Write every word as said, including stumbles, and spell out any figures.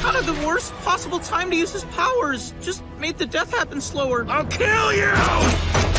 kind of the worst possible time to use his powers. Just made the death happen slower. I'll kill you!